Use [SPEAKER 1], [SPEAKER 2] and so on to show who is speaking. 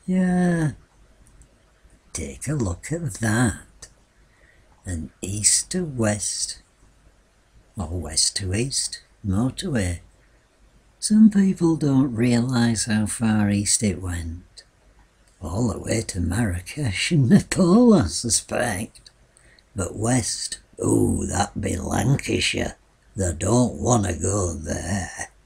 [SPEAKER 1] Yeah, take a look at that. An east to west, or west to east, motorway. Some people don't realise how far east it went. All the way to Marrakesh and Nepal, I suspect. But west, ooh, that be Lancashire. They don't want to go there.